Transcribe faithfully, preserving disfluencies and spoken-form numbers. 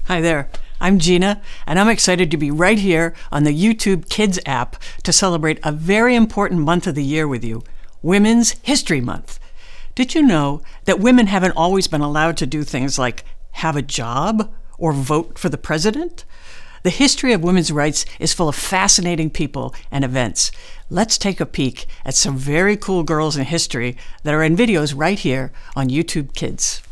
Hi there, I'm Gina, and I'm excited to be right here on the YouTube Kids app to celebrate a very important month of the year with you, Women's History Month. Did you know that women haven't always been allowed to do things like have a job or vote for the president? The history of women's rights is full of fascinating people and events. Let's take a peek at some very cool girls in history that are in videos right here on YouTube Kids.